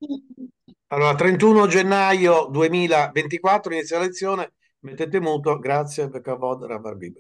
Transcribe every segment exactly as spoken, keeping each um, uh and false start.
Allora, trentuno gennaio duemilaventiquattro inizia la lezione. Mettete muto, grazie, Bekavod Ravarbibe.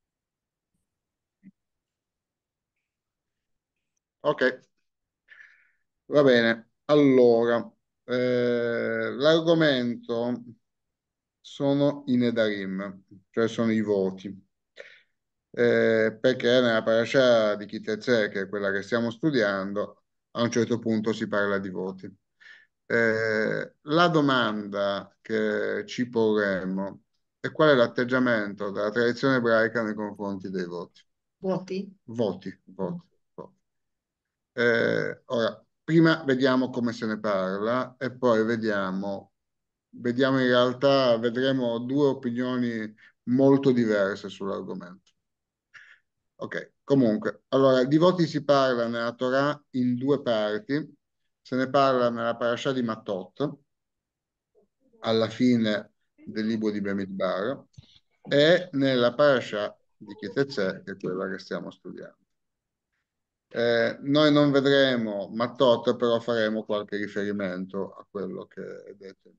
Ok, va bene. Allora, eh, l'argomento sono i Nedarim, cioè sono i voti. Eh, perché nella parasha di Kitezè, che è quella che stiamo studiando, a un certo punto si parla di voti. Eh, la domanda che ci porremmo è qual è l'atteggiamento della tradizione ebraica nei confronti dei voti. Vuoti? Voti, voti, voti. Eh, ora, prima vediamo come se ne parla e poi vediamo, vediamo in realtà, vedremo due opinioni molto diverse sull'argomento. Ok, comunque, allora, di voti si parla nella Torah in due parti, se ne parla nella parasha di Matot, alla fine del libro di Bemidbar, e nella parasha di Kitezè, che è quella che stiamo studiando. Eh, noi non vedremo Matot, però faremo qualche riferimento a quello che è detto.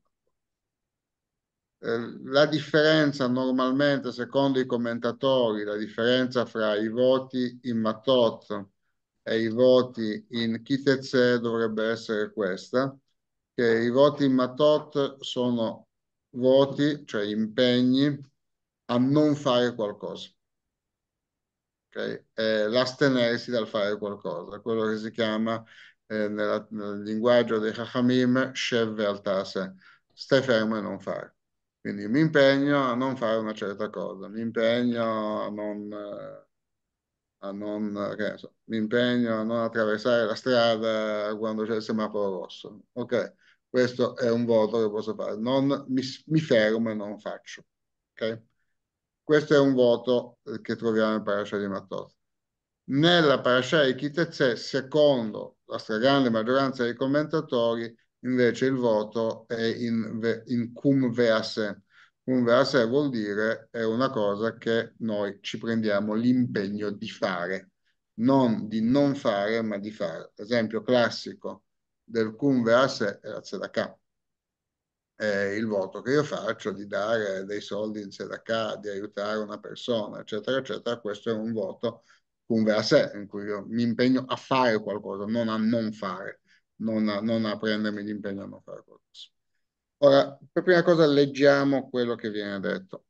Eh, la differenza normalmente, secondo i commentatori, la differenza fra i voti in Matot e i voti in Kitezè dovrebbe essere questa, che i voti in Matot sono voti, cioè impegni, a non fare qualcosa. Okay? È l'astenersi dal fare qualcosa, quello che si chiama eh, nella- nel linguaggio dei Chachamim, Shev Ve'altase, stai fermo e non fare. Quindi mi impegno a non fare una certa cosa, mi impegno a non, eh, a non, che ne so, mi impegno a non attraversare la strada quando c'è il semaforo rosso. Ok, questo è un voto che posso fare, non mi, mi fermo e non faccio. Ok? Questo è un voto eh, che troviamo in Parasha di Matot. Nella Parasha di Kitezè, secondo la stragrande maggioranza dei commentatori, invece il voto è in, ve- in cum vease. Cum vease vuol dire è una cosa che noi ci prendiamo l'impegno di fare, non di non fare, ma di fare. L'esempio classico del cum vease è la tzedakah, è il voto che io faccio di dare dei soldi in tzedakah, di aiutare una persona, eccetera, eccetera. Questo è un voto un a sé, in cui io mi impegno a fare qualcosa, non a non fare, non a, non a prendermi l'impegno a non fare qualcosa. Ora, per prima cosa leggiamo quello che viene detto.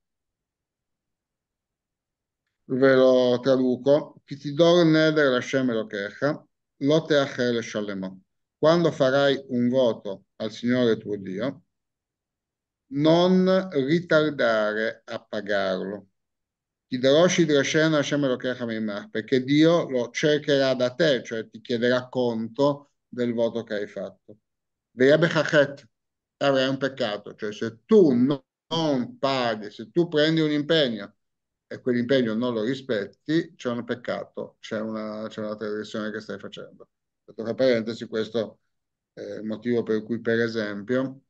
Ve lo traduco. Chi ti dor neder Hashem Elokecha, lo teacher leshalemo. Quando farai un voto al Signore tuo Dio, non ritardare a pagarlo. Ti darò Shidrashen Hashem Elokecha Mimach, perché Dio lo cercherà da te, cioè ti chiederà conto del voto che hai fatto. Veyabechachet, avrai un peccato, cioè se tu no- non paghi, se tu prendi un impegno e quell'impegno non lo rispetti, c'è un peccato, c'è una, c'è una trasgressione che stai facendo. Tra parentesi, questo è il motivo per cui, per esempio,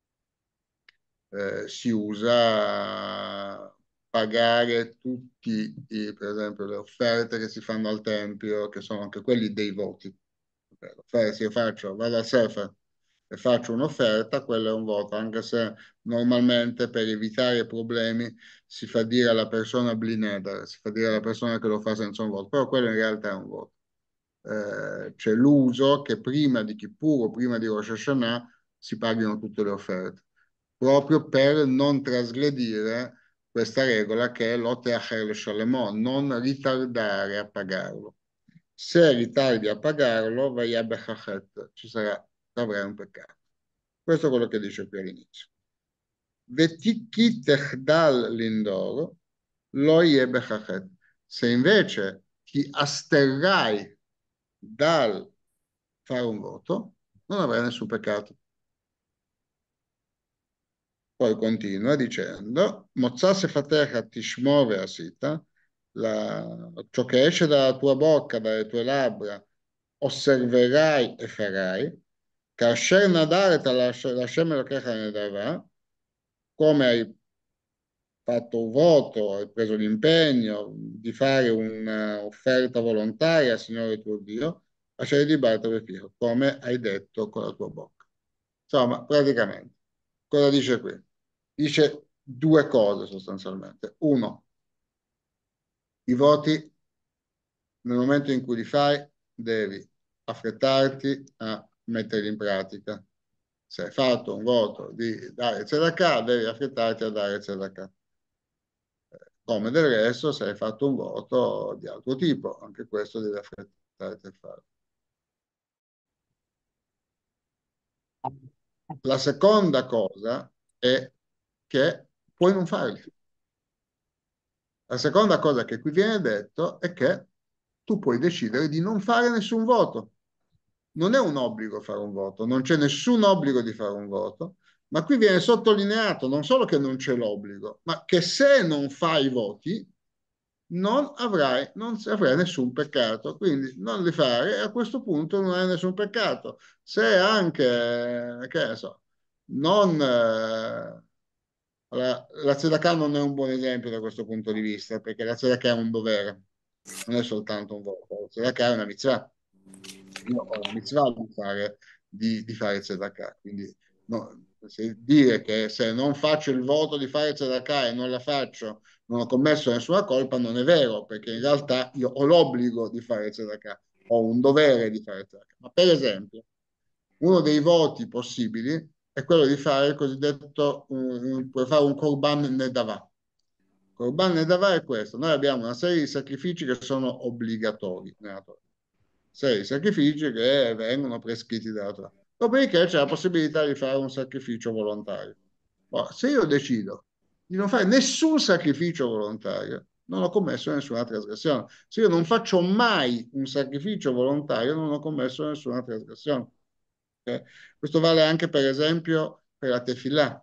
eh, si usa pagare tutti, i, per esempio, le offerte che si fanno al Tempio, che sono anche quelli dei voti. Ok, l'offerta, se io faccio, vado al Sefer e faccio un'offerta, quello è un voto, anche se normalmente per evitare problemi si fa dire alla persona blineder, si fa dire alla persona che lo fa senza un voto, però quello in realtà è un voto. Eh, c'è l'uso che prima di Kippur o prima di Rosh Hashanah si paghino tutte le offerte, proprio per non trasgredire questa regola che è l'ote acher le shalemon, non ritardare a pagarlo. Se ritardi a pagarlo, vai a Bechachet, ci sarà, avrai un peccato. Questo è quello che dice qui all'inizio. Vetiki techdal lindor, lo ye Bechachet. Se invece ti asterrai dal fare un voto, non avrai nessun peccato. Poi continua dicendo, Mozzase fatecha tishmove asita, la, ciò che esce dalla tua bocca, dalle tue labbra, osserverai e farai, kasher nadare lasciami lo che ne darà, come hai fatto un voto, hai preso l'impegno di fare un'offerta volontaria al Signore tuo Dio, lasciare di battere figlio, come hai detto con la tua bocca. Insomma, praticamente, cosa dice qui? Dice due cose sostanzialmente. Uno, i voti nel momento in cui li fai, devi affrettarti a metterli in pratica. Se hai fatto un voto di dare tzedakah, devi affrettarti a dare tzedakah. Come del resto, se hai fatto un voto di altro tipo, anche questo devi affrettarti a fare. La seconda cosa è che puoi non farli. La seconda cosa che qui viene detto è che tu puoi decidere di non fare nessun voto. Non è un obbligo fare un voto, non c'è nessun obbligo di fare un voto, ma qui viene sottolineato non solo che non c'è l'obbligo, ma che se non fai i voti non avrai, non avrai nessun peccato, quindi non li fare e a questo punto non hai nessun peccato. Se anche, che ne so, non... Eh, allora, la tzedakah non è un buon esempio da questo punto di vista, perché la tzedakah è un dovere, non è soltanto un voto, la tzedakah è una mitzvah. Io ho la mitzvah di fare, di, di fare tzedakah, quindi no, se dire che se non faccio il voto di fare tzedakah e non la faccio, non ho commesso nessuna colpa, non è vero, perché in realtà io ho l'obbligo di fare tzedakah, ho un dovere di fare tzedakah. Ma per esempio, uno dei voti possibili è quello di fare il cosiddetto, um, puoi fare un korban nedavà. Korban nedavà è questo, noi abbiamo una serie di sacrifici che sono obbligatori nella Torah, sei sacrifici che vengono prescritti dalla Torah. Dopodiché c'è la possibilità di fare un sacrificio volontario. Ora, se io decido di non fare nessun sacrificio volontario, non ho commesso nessuna trasgressione. Se io non faccio mai un sacrificio volontario, non ho commesso nessuna trasgressione. Ok? Questo vale anche, per esempio, per la tefillah.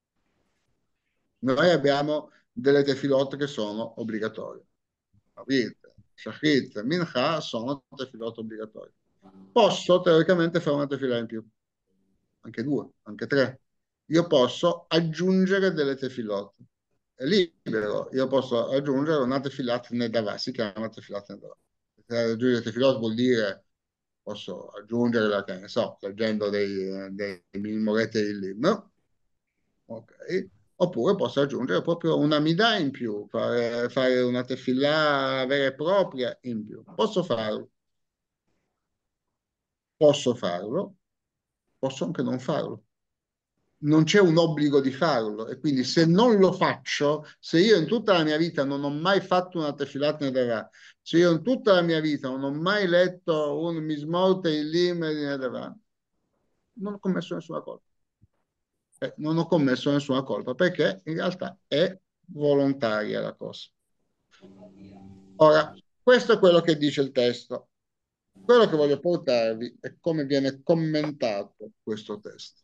Noi abbiamo delle tefilot che sono obbligatorie. Capite? Shachrit, Mincha sono tefilot obbligatorie. Posso teoricamente fare una tefillah in più, anche due, anche tre. Io posso aggiungere delle tefilot. È libero, io posso aggiungere una tefilat nedavà, si chiama tefilat nedavà. Aggiungere tefilot vuol dire posso aggiungere la, che ne so, leggendo dei, dei Milmorete Illim, ok? Oppure posso aggiungere proprio una midà in più, fare, fare una tefillah vera e propria in più. Posso farlo, posso farlo, posso anche non farlo. Non c'è un obbligo di farlo e quindi se non lo faccio, se io in tutta la mia vita non ho mai fatto una tefilat nedavà, se io in tutta la mia vita non ho mai letto un mismorte illim di nedavà, non ho commesso nessuna colpa. Eh, non ho commesso nessuna colpa perché in realtà è volontaria la cosa. Ora, questo è quello che dice il testo. Quello che voglio portarvi è come viene commentato questo testo.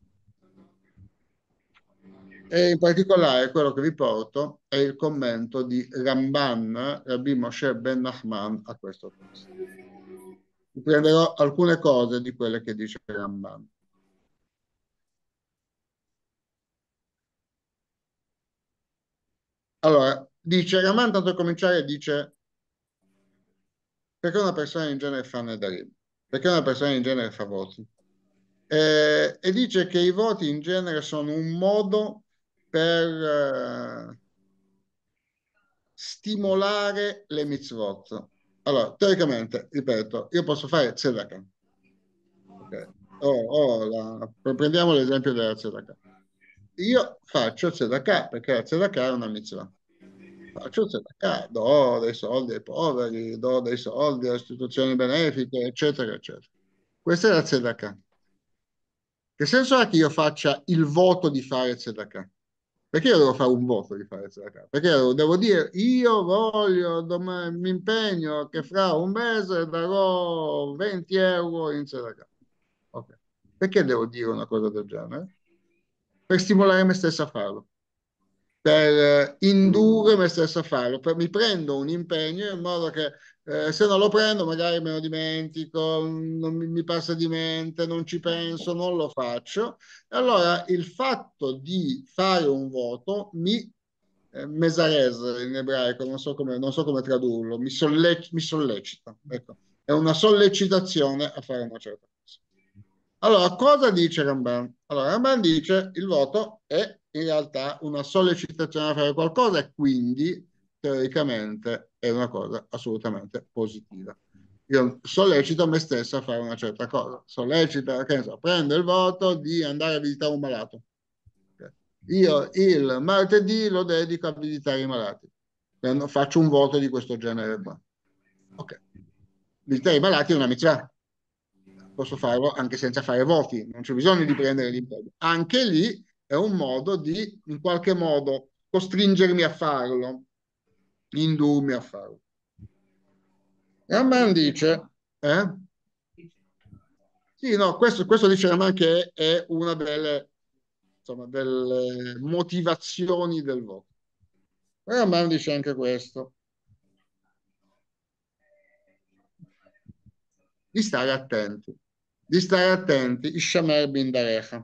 E in particolare quello che vi porto è il commento di Ramban, Rabbi Moshe ben Nachman, a questo testo. Vi prenderò alcune cose di quelle che dice Ramban. Allora, dice Ramban, tanto per cominciare, dice perché una persona in genere fa Nedarim? Perché una persona in genere fa voti? Eh, e dice che i voti in genere sono un modo per eh, stimolare le mitzvot. Allora, teoricamente, ripeto, io posso fare tzedakah. Okay. Oh, oh, la- prendiamo l'esempio della tzedakah. Io faccio tzedakah perché la tzedakah è una mitzvah. Faccio tzedakah, do dei soldi ai poveri, do dei soldi a istituzioni benefiche, eccetera, eccetera. Questa è la tzedakah. Che senso ha che io faccia il voto di fare tzedakah? Perché io devo fare un voto di fare tzedakah? Perché io devo dire io voglio, domani, mi impegno che fra un mese darò venti euro in tzedakah. Ok. Perché devo dire una cosa del genere? Per stimolare me stesso a farlo, per eh, indurre me stesso a farlo. Per- mi prendo un impegno in modo che eh, se non lo prendo magari me lo dimentico, non mi, mi passa di mente, non ci penso, non lo faccio. E allora il fatto di fare un voto mi eh, mesares in ebraico, non so come, non so come tradurlo, mi, solle- mi sollecita. Ecco, è una sollecitazione a fare una certa cosa. Allora, cosa dice Ramban? Allora, Ramban dice il voto è in realtà una sollecitazione a fare qualcosa e quindi teoricamente è una cosa assolutamente positiva. Io sollecito me stesso a fare una certa cosa, sollecito, che ne so, prendo il voto di andare a visitare un malato. Ok. Io il martedì lo dedico a visitare i malati. Prendo- Faccio un voto di questo genere qua. Ok. Visitare i malati è una mitzvah, posso farlo anche senza fare voti, non c'è bisogno di prendere l'impegno. Anche lì è un modo di, in qualche modo, costringermi a farlo, indurmi a farlo. Raman dice, eh? Sì, no, questo, questo dice Raman che è una delle, insomma, delle motivazioni del voto. Raman dice anche questo, di stare attenti, di stare attenti, Ishamer bin Darecha.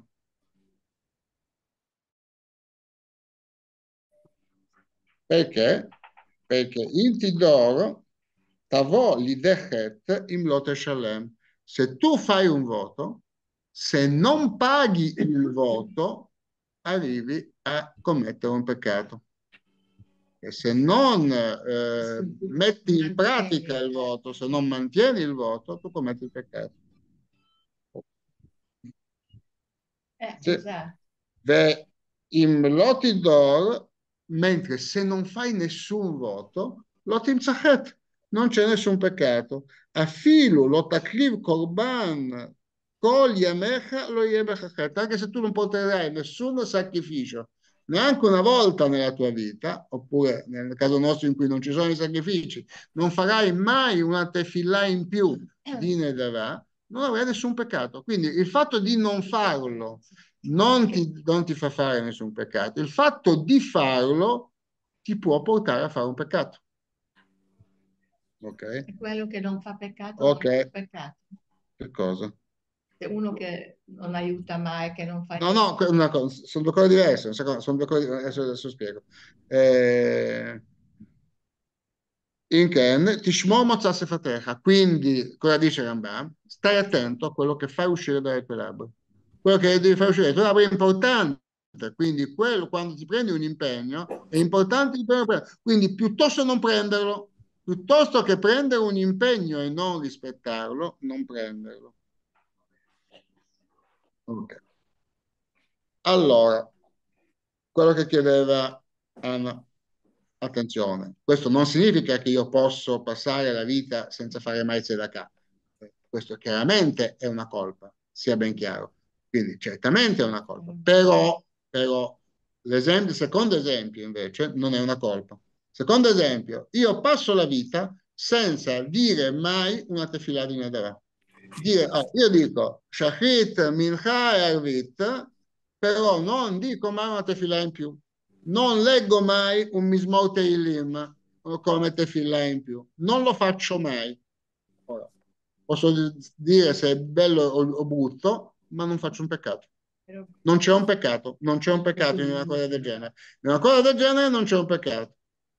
Perché? Perché il Tidor tavò l'idechet im lote shalem. Se tu fai un voto, se non paghi il voto, arrivi a commettere un peccato. E se non eh, metti in pratica il voto, se non mantieni il voto, tu commetti il peccato. Eh, Sì. esatto. Ve im lotidor, mentre se non fai nessun voto, lotim zachet, non c'è nessun peccato. Afilu lotakriv korban kol yamecha lo yemechachet, anche se tu non porterai nessun sacrificio neanche una volta nella tua vita, oppure nel caso nostro in cui non ci sono i sacrifici, non farai mai una tefillah in più di Nedarà, non avrai nessun peccato. Quindi il fatto di non farlo non ti, non ti fa fare nessun peccato. Il fatto di farlo ti può portare a fare un peccato. Ok? È quello che non fa peccato, non Ok, fa peccato. che cosa? È uno che non aiuta mai, che non fa No, niente. no, que- una cosa, sono due cose diverse. Sono sono due cose, adesso, adesso spiego. Eh, in Ken, tishmor mozzah sefatecha. Quindi, cosa dice Rambam? Stai attento a quello che fai uscire dalle tue labbra. Quello che devi far uscire dalle tue labbra è importante. Quindi, quello, quando ti prendi un impegno, è importante l'impegno che prendi. Quindi, piuttosto non prenderlo, piuttosto che prendere un impegno e non rispettarlo, non prenderlo. Ok. Allora, quello che chiedeva Anna, attenzione, questo non significa che io posso passare la vita senza fare mai tzedakah. Eh, Questo chiaramente è una colpa, sia ben chiaro. Quindi certamente è una colpa, però, però l'esempio, il secondo esempio invece non è una colpa. Secondo esempio, io passo la vita senza dire mai una tefillah di Nedarà. Dire, ah, io dico Shachrit, Mincha e Arvit, però non dico mai una tefillah in più. Non leggo mai un Mismor Teilim come tefillah in più. Non lo faccio mai. Ora, posso dire se è bello o, o brutto, ma non faccio un peccato. Però Non c'è un peccato, non c'è un peccato in una cosa del genere. In una cosa del genere non c'è un peccato.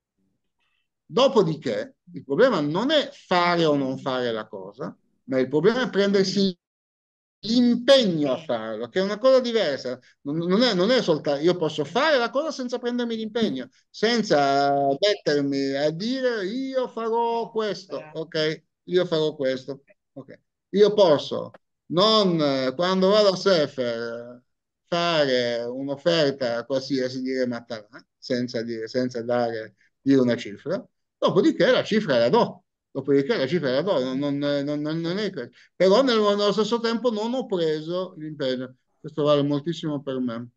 Dopodiché, il problema non è fare o non fare la cosa, ma il problema è prendersi l'impegno a farlo, che è una cosa diversa. Non, non è, non è soltanto io posso fare la cosa senza prendermi l'impegno, senza mettermi a dire io farò questo, ok? Io farò questo, ok? Io posso non, eh, quando vado a Sefer, fare un'offerta qualsiasi, dire Matarà, senza dire, senza dare, dire una cifra, dopodiché la cifra la do. Dopodiché la cifra la do, non, non, non, non non è questo. Però nel- nello stesso tempo non ho preso l'impegno. Questo vale moltissimo per me,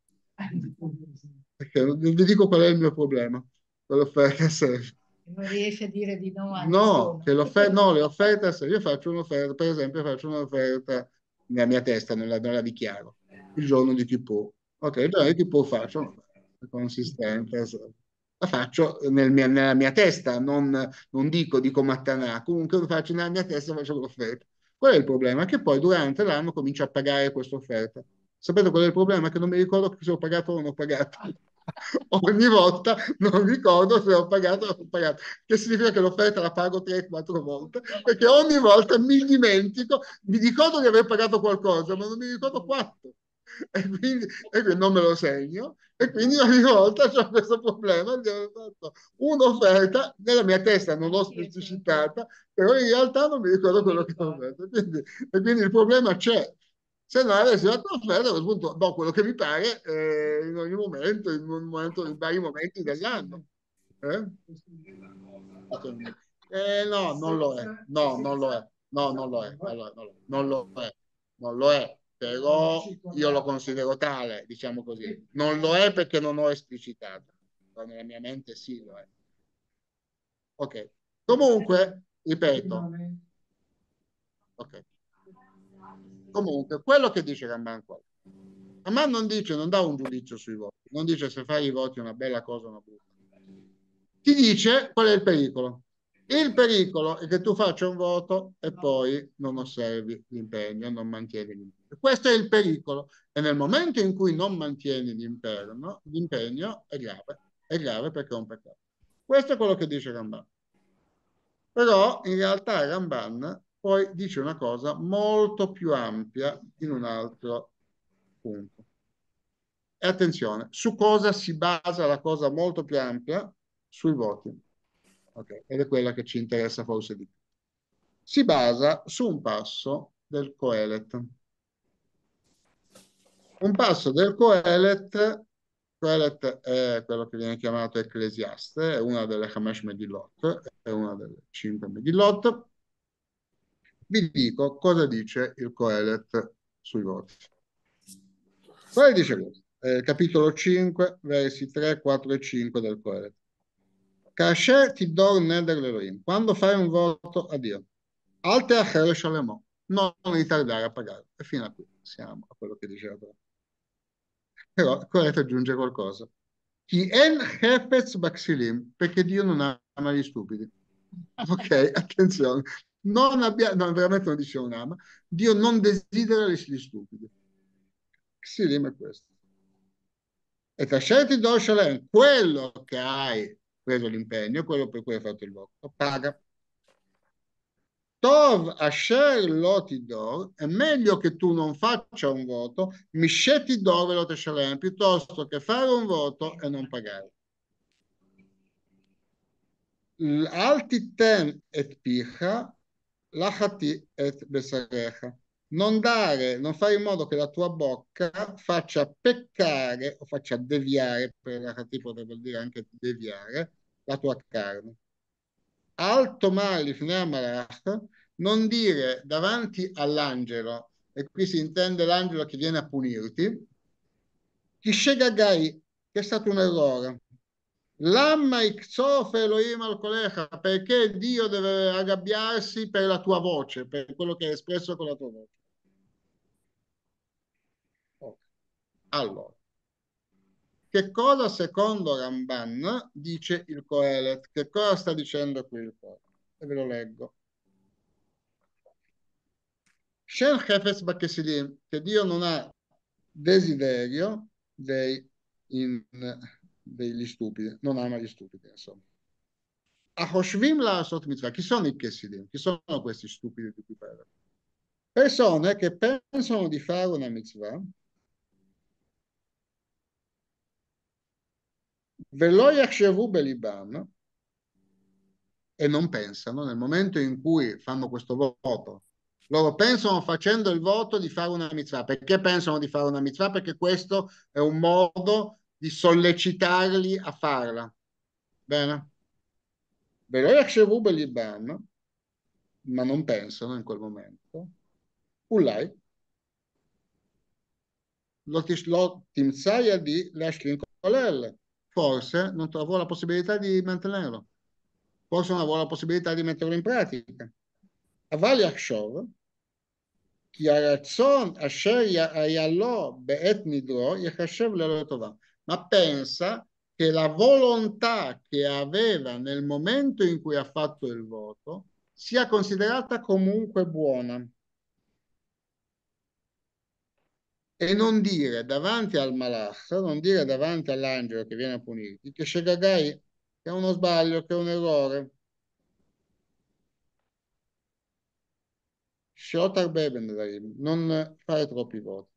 perché vi dico qual è il mio problema con l'offerta self. non riesce a dire di no a No, nessuno. che l'offerta, no, le offerte, se io faccio un'offerta, per esempio, faccio un'offerta nella mia testa, non la, non la dichiaro, il giorno di Kippur. Ok, il giorno di Kippur faccio un'offerta consistente, so. La faccio nel mia- nella mia testa, non, non dico, dico Mattanà, comunque lo faccio nella mia testa, faccio l'offerta. Qual è il problema? Che poi durante l'anno comincio a pagare questa offerta. Sapete qual è il problema? Che non mi ricordo se ho pagato o non ho pagato. Ogni volta non ricordo se ho pagato o non ho pagato, che significa che l'offerta la pago tre quattro volte, perché ogni volta mi dimentico, mi ricordo di aver pagato qualcosa, ma non mi ricordo quanto. E quindi, e quindi non me lo segno, e quindi ogni volta ho questo problema di aver fatto un'offerta, nella mia testa non l'ho specificata, però in realtà non mi ricordo quello che ho fatto. Quindi, e quindi il problema c'è. Se no avessi fatto offerta, a quel punto do quello che mi pare eh, in ogni momento, in, un momento, in vari momenti dell'anno. Eh? Eh, no, non lo è. No, non lo è. No, non lo è. Non lo è. Non lo è. Non lo è. Però io lo considero tale, diciamo così. Non lo è perché non ho esplicitato. Ma nella mia mente sì lo è. Ok. Comunque, ripeto. Ok. Comunque, quello che dice Ramban qua. Ramban non dice, non dà un giudizio sui voti, non dice se fai i voti è una bella cosa o una brutta. Ti dice qual è il pericolo. Il pericolo è che tu faccia un voto e poi non osservi l'impegno, non mantieni l'impegno. Questo è il pericolo. E nel momento in cui non mantieni l'impegno, l'impegno è grave, è grave perché è un peccato. Questo è quello che dice Ramban. Però in realtà Ramban poi dice una cosa molto più ampia in un altro punto. E attenzione, su cosa si basa la cosa molto più ampia? Sui voti. Okay. Ed è quella che ci interessa forse di più. Si basa su un passo del Coelet. Un passo del Coelet, Coelet è quello che viene chiamato Ecclesiaste, è una delle Hamesh Megillot, è una delle cinque Megillot. Vi dico cosa dice il Coelet sui voti. Poi dice questo, eh, capitolo cinque, versi tre, quattro e cinque del Coelet. Kasher tidor neder l'Elohim, quando fai un voto a Dio, alte achere shalemo, non ritardare a pagare. E fino a qui siamo a quello che diceva prima. Però il Coelet aggiunge qualcosa. Chi en hefetz baxilim, perché Dio non ama gli stupidi. Ok, attenzione. Non abbia, no, veramente non dice non ama. Dio non desidera gli stupidi. Xilim è questo. E Tascerti do Shalem, quello che hai preso l'impegno, quello per cui hai fatto il voto, paga. Tov Asher Lotidor, è meglio che tu non faccia un voto, Miscetti dove lo Shalem, piuttosto che fare un voto e non pagare. Alti ten et picha, lachati et besarecha. Non dare, non fare in modo che la tua bocca faccia peccare o faccia deviare, per la potrebbe dire anche deviare, la tua carne. Alto male, non dire davanti all'angelo, e qui si intende l'angelo che viene a punirti, chi Gai, che è stato un errore. Lamma ikzof Elohim al colecha, perché Dio deve arrabbiarsi per la tua voce, per quello che hai espresso con la tua voce. Okay. Allora, che cosa secondo Ramban dice il Coelet? Che cosa sta dicendo qui il Coelet? E ve lo leggo. Shen Hefes Bakesilim, che Dio non ha desiderio dei, in, degli stupidi, non ama gli stupidi, insomma. Ahoshvim la sot mitzvah. Chi sono i Kesidim? Chi sono questi stupidi di cui parla? Persone che pensano di fare una mitzvah, velo yachshevu belibam, e non pensano nel momento in cui fanno questo voto. Loro pensano facendo il voto di fare una mitzvah. Perché pensano di fare una mitzvah? Perché questo è un modo di sollecitarli a farla. Bene? Velo yachshevu belibam, ma non pensano in quel momento. Ulai, lo timzaia di Lashkin Kolel. Forse non trovò la possibilità di mantenerlo. Forse non avevo la possibilità di metterlo in pratica. Aval Yachshov, כי הרצון אשר היה לו בעת נדרו ייחשב ללא טובה. Ma pensa che la volontà che aveva nel momento in cui ha fatto il voto sia considerata comunque buona. e non dire davanti al malach, non dire davanti all'angelo che viene a punirti, che Shegagai che è uno sbaglio, che è un errore. Shotar Beben, non fare troppi voti.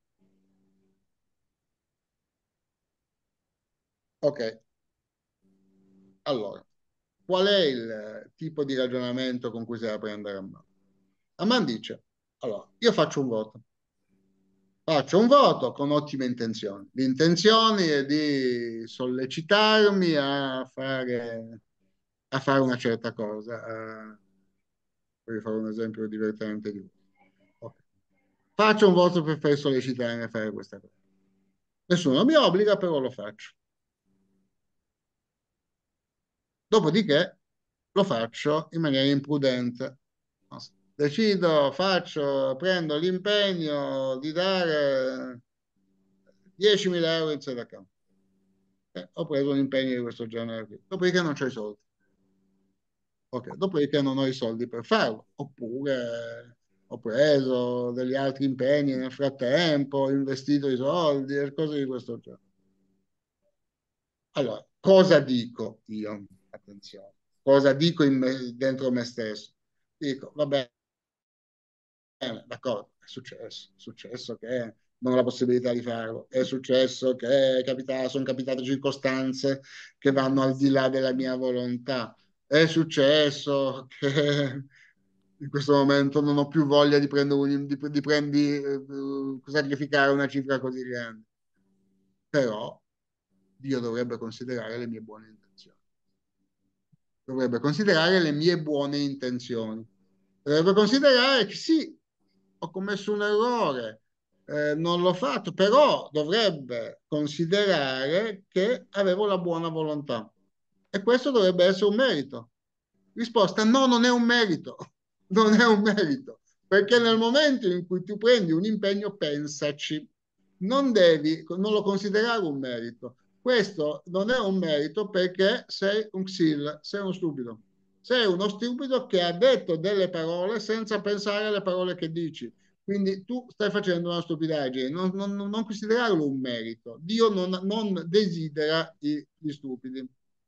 Ok, allora, qual è il tipo di ragionamento con cui si deve prendere a mano? Amman dice, allora, io faccio un voto. Faccio un voto con ottime intenzioni. L'intenzione è di sollecitarmi a fare, a fare una certa cosa. A... Voglio fare un esempio divertente di Ok. Faccio un voto per far sollecitarmi a fare questa cosa. Nessuno mi obbliga, però lo faccio. Dopodiché lo faccio in maniera imprudente. Decido, faccio, prendo l'impegno di dare diecimila euro in account. Eh, ho preso un impegno di questo genere qui. Dopodiché non c'ho i soldi. Ok, dopodiché non ho i soldi per farlo. Oppure ho preso degli altri impegni nel frattempo, ho investito i soldi e cose di questo genere. Allora, cosa dico io? Attenzione. Cosa dico in me- dentro me stesso? Dico, vabbè, d'accordo, è successo, è successo che non ho la possibilità di farlo, è successo che è capita- sono capitate circostanze che vanno al di là della mia volontà, è successo che in questo momento non ho più voglia di prendere un, di, di prendi, eh, sacrificare una cifra così grande, però Dio dovrebbe considerare le mie buone intenzioni. Dovrebbe considerare le mie buone intenzioni. Dovrebbe considerare che sì, ho commesso un errore, eh, non l'ho fatto, però dovrebbe considerare che avevo la buona volontà. E questo dovrebbe essere un merito. Risposta: no, non è un merito. Non è un merito. Perché nel momento in cui tu prendi un impegno, pensaci. Non devi, non lo considerare un merito. Questo non è un merito perché sei un xil, sei uno stupido. Sei uno stupido che ha detto delle parole senza pensare alle parole che dici. Quindi tu stai facendo una stupidaggine, non, non, non considerarlo un merito. Dio non, non desidera i, gli stupidi.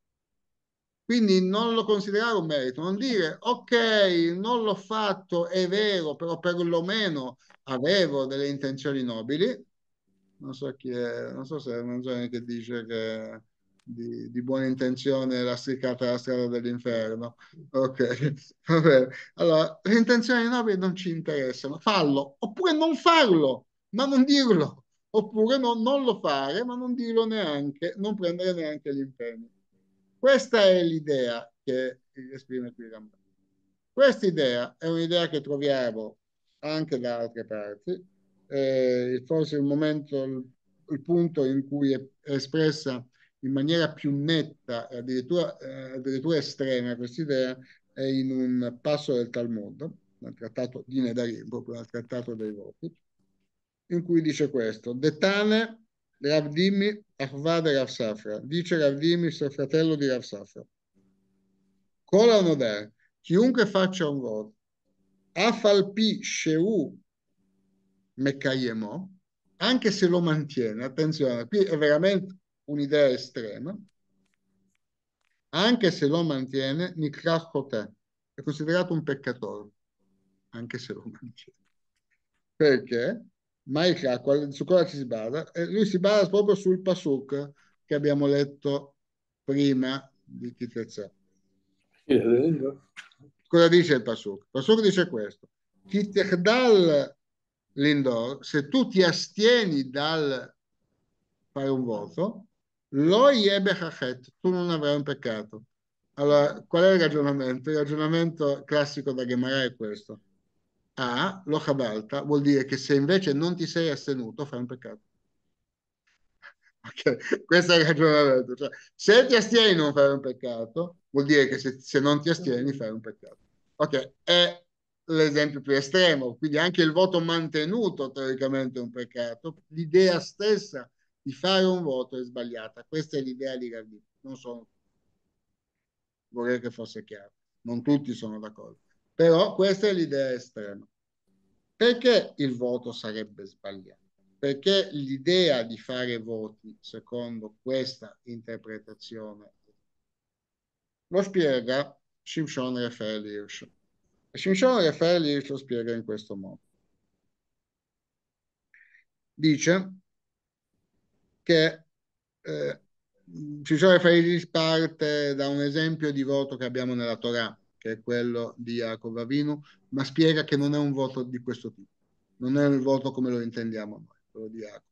Quindi non lo considerare un merito, non dire ok, non l'ho fatto, è vero, però perlomeno avevo delle intenzioni nobili. Non so chi è, non so se è una Manzoni che dice che di, di buona intenzione è lastricata la strada dell'inferno. Ok, va bene. Allora, le intenzioni nobili non ci interessano, fallo, oppure non farlo, ma non dirlo, oppure no, non lo fare, ma non dirlo neanche, non prendere neanche l'impegno. Questa è l'idea che esprime qui Ramban. Questa idea è un'idea che troviamo anche da altre parti, eh, forse il momento, il, il punto in cui è, è espressa in maniera più netta e addirittura, eh, addirittura estrema questa idea è in un passo del Talmud, nel trattato di Nedarim, proprio nel trattato dei voti, in cui dice questo: Detane Rav Dimi Ahvad Rav Safra, dice Rav Dimi, suo fratello di Rav Safra. Kola Noder, chiunque faccia un voto, Afalpi Sheu Mekayemo, anche se lo mantiene, attenzione, qui è veramente un'idea estrema, anche se lo mantiene, Nikrach Chote, è considerato un peccatore, anche se lo mantiene. Perché? Michael, su cosa ci si basa? Eh, lui si basa proprio sul pasuk che abbiamo letto prima di Kitezza. Cosa dice il pasuk? Il pasuk dice questo: Kitechdal lindor, se tu ti astieni dal fare un voto, lo yebe hachet, tu non avrai un peccato. Allora, qual è il ragionamento? Il ragionamento classico da Gemara è questo. A, lo chabalta, vuol dire che se invece non ti sei astenuto, fai un peccato. Okay. Questo è il ragionamento. Cioè, se ti astieni non fai un peccato, vuol dire che se, se non ti astieni fai un peccato. Ok, è l'esempio più estremo, quindi anche il voto mantenuto teoricamente è un peccato. L'idea stessa di fare un voto è sbagliata. Questa è l'idea di Gardini. Non sono, vorrei che fosse chiaro. Non tutti sono d'accordo. Però questa è l'idea estrema. Perché il voto sarebbe sbagliato? perché l'idea di fare voti secondo questa interpretazione lo spiega Shimshon Raphael Hirsch. E Shimshon Raphael Hirsch lo spiega in questo modo. Dice che eh, Shimshon Raphael Hirsch parte da un esempio di voto che abbiamo nella Torah, che è quello di Yaakov Avinu, ma spiega che non è un voto di questo tipo. Non è il voto come lo intendiamo noi, quello di Yaakov.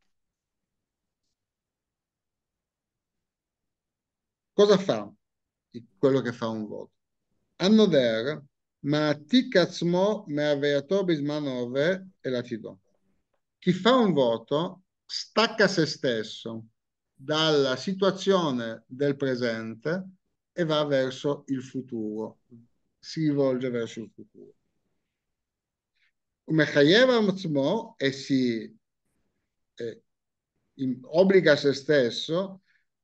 Cosa fa quello che fa un voto? Annover, ma tikatzmo me'aveato bismanove e la ti do. Chi fa un voto stacca se stesso dalla situazione del presente e va verso il futuro, si rivolge verso il futuro. Mechayev atzmo e si eh, in, obbliga se stesso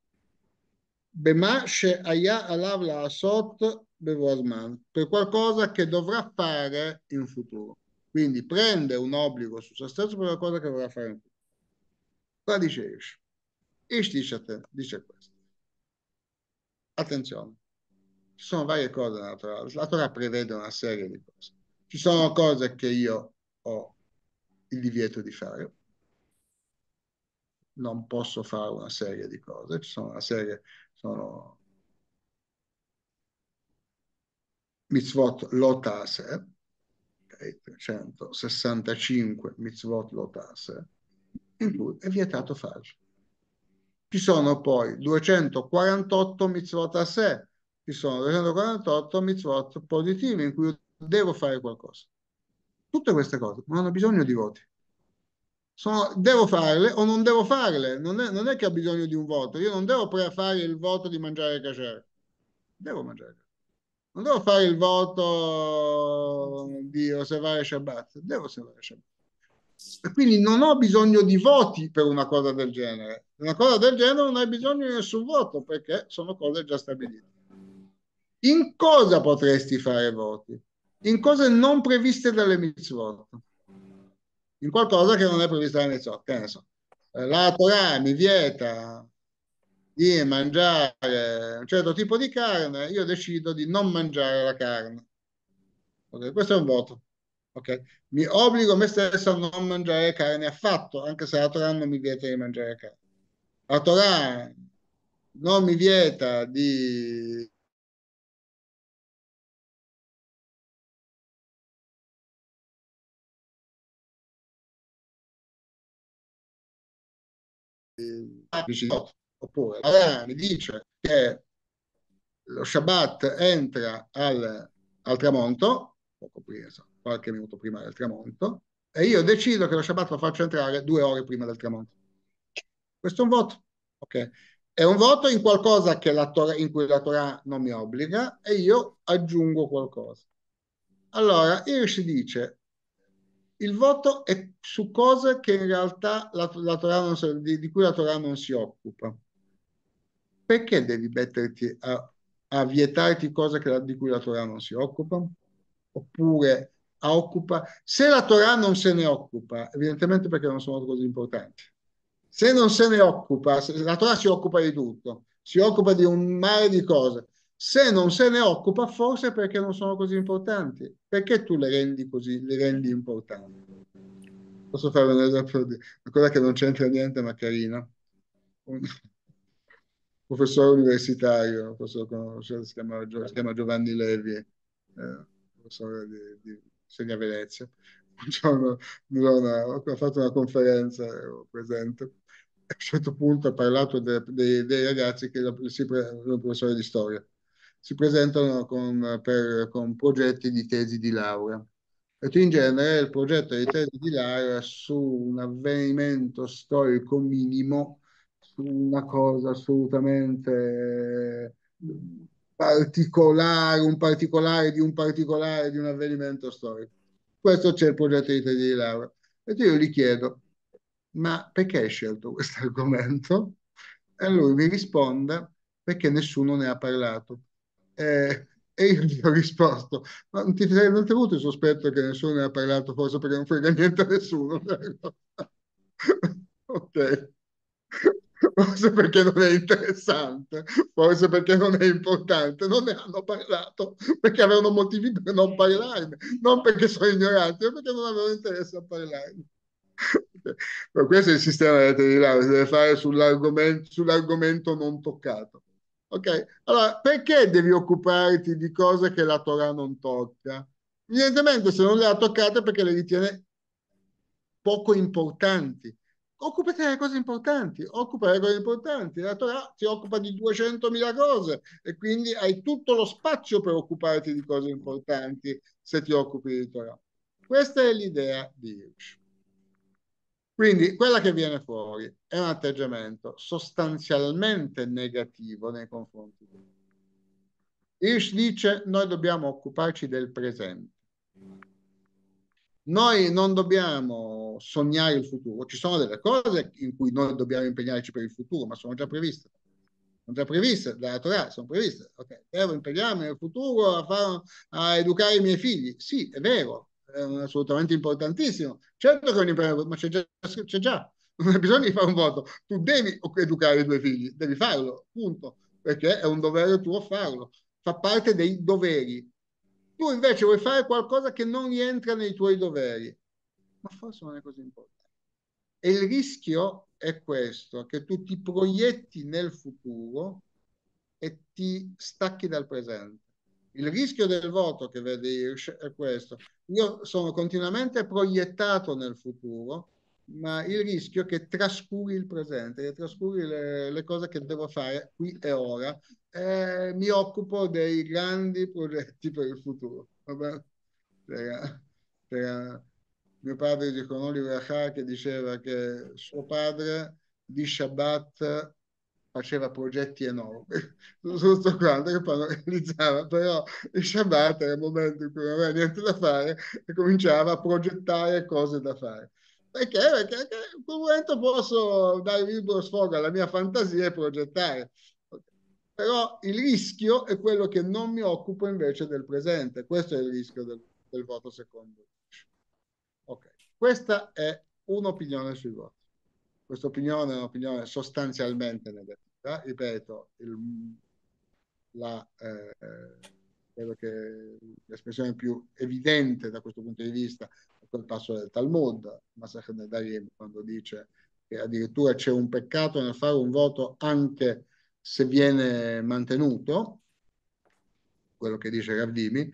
Bema she'aya alav la'asot bevo azman, per qualcosa che dovrà fare in futuro. Quindi prende un obbligo su se stesso per qualcosa che dovrà fare in futuro. Qua dice Ish. Ish dice, a te, dice questo. Attenzione, ci sono varie cose nella Torah. La Torah prevede una serie di cose. Ci sono cose che io ho il divieto di fare. Non posso fare una serie di cose. Ci sono una serie, sono mitzvot lo tase, okay, trecentosessantacinque mitzvot lo tase, in cui è vietato farlo. Ci sono poi duecentoquarantotto mitzvot a sé, ci sono duecentoquarantotto mitzvot positivi in cui io devo fare qualcosa. Tutte queste cose non hanno bisogno di voti. Sono, devo farle o non devo farle. Non è, non è che ho bisogno di un voto. Io non devo fare il voto di mangiare kasher. Devo mangiare kasher. Non devo fare il voto di osservare Shabbat. Devo osservare Shabbat. E quindi non ho bisogno di voti per una cosa del genere. Una cosa del genere non hai bisogno di nessun voto perché sono cose già stabilite. In cosa potresti fare voti? In cose non previste dalle mitzvot. In qualcosa che non è prevista dalle mitzvot. Che ne so. La Torah mi vieta di mangiare un certo tipo di carne, io decido di non mangiare la carne. Okay? Questo è un voto. Okay? Mi obbligo me stesso a non mangiare carne affatto, anche se la Torah non mi vieta di mangiare carne. La Torah non mi vieta di oppure la Torah mi dice che lo Shabbat entra al, al tramonto, poco prima, qualche minuto prima del tramonto, e io decido che lo Shabbat lo faccio entrare due ore prima del tramonto. Questo è un voto, ok? È un voto in qualcosa che la Torah, in cui la Torah non mi obbliga e io aggiungo qualcosa. Allora, Hirsch dice, il voto è su cose che in realtà la, la Torah non si, di, di cui la Torah non si occupa. Perché devi metterti a, a vietarti cose che, di cui la Torah non si occupa? Oppure a occupa... Se la Torah non se ne occupa, evidentemente perché non sono così importanti. Se non se ne occupa, se la Torah si occupa di tutto, si occupa di un mare di cose. Se non se ne occupa, forse perché non sono così importanti. Perché tu le rendi così, le rendi importanti? Posso fare un esempio di una cosa che non c'entra niente, ma carina. Un professore universitario, professore, si chiama, si chiama Giovanni Levi, eh, professore di, di Segna Venezia. Un giorno, un giorno ho fatto una conferenza, ero presente, a un certo punto ha parlato de, de, dei ragazzi che si sono professori di storia, si presentano con, per, con progetti di tesi di laurea. E tu in genere il progetto di tesi di laurea su un avvenimento storico minimo, su una cosa assolutamente particolare, un particolare di un particolare di un avvenimento storico. Questo c'è il progetto di tesi di laurea. E io gli chiedo, ma perché hai scelto questo argomento? E lui mi risponde, perché nessuno ne ha parlato. Eh, e io gli ho risposto, ma non ti, non ti hai avuto il sospetto che nessuno ne ha parlato, forse perché non frega niente a nessuno? Ok. Forse perché non è interessante, forse perché non è importante, non ne hanno parlato perché avevano motivi per non parlarne, non perché sono ignoranti, ma perché non avevano interesse a parlarne. Ma questo è il sistema delle telelavori, si deve fare sull'argomento sull'argomento non toccato. Ok? Allora, perché devi occuparti di cose che la Torah non tocca? Evidentemente, se non le ha toccate, perché le ritiene poco importanti. Occupati delle cose importanti, occupa delle cose importanti. La Torah si occupa di duecentomila cose e quindi hai tutto lo spazio per occuparti di cose importanti se ti occupi di Torah. Questa è l'idea di Hirsch. Quindi quella che viene fuori è un atteggiamento sostanzialmente negativo nei confronti di Hirsch. Dice: noi dobbiamo occuparci del presente. Noi non dobbiamo sognare il futuro. Ci sono delle cose in cui noi dobbiamo impegnarci per il futuro, ma sono già previste. Sono già previste dalla Torah, sono previste. Okay. Devo impegnarmi nel futuro a, far, a educare i miei figli. Sì, è vero, è assolutamente importantissimo. Certo che è un impegno, ma c'è già, c'è già. Non hai bisogno di fare un voto. Tu devi educare i tuoi figli, devi farlo, punto. Perché è un dovere tuo farlo. Fa parte dei doveri. Tu invece vuoi fare qualcosa che non rientra nei tuoi doveri, ma forse non è così importante. E il rischio è questo, che tu ti proietti nel futuro e ti stacchi dal presente. Il rischio del voto che vede Hirsch è questo. Io sono continuamente proiettato nel futuro, ma il rischio è che trascuri il presente, che trascuri le, le cose che devo fare qui e ora. E mi occupo dei grandi progetti per il futuro. Vabbè? C'era, c'era mio padre di Oliver che diceva che suo padre di Shabbat faceva progetti enormi su tutto quanto che poi non realizzava, però il Shabbat era il momento in cui non aveva niente da fare e cominciava a progettare cose da fare. Perché? Perché, perché in quel momento posso dare libero sfogo alla mia fantasia e progettare. Però il rischio è quello che non mi occupo invece del presente. Questo è il rischio del, del voto secondo. Ok, questa è un'opinione sui voti. Questa opinione è un'opinione sostanzialmente negativa. Ripeto, il, la, eh, credo che l'espressione più evidente da questo punto di vista è quel passo del Talmud, Masechet Nedarim, quando dice che addirittura c'è un peccato nel fare un voto anche se viene mantenuto, quello che dice Ravdimi,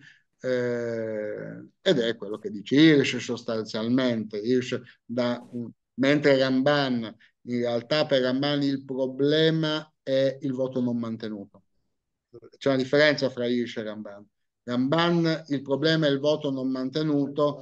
eh, ed è quello che dice Hirsch sostanzialmente. Hirsch da un, mentre Ramban, in realtà per Ramban il problema è il voto non mantenuto. C'è una differenza fra Hirsch e Ramban. Ramban il problema è il voto non mantenuto,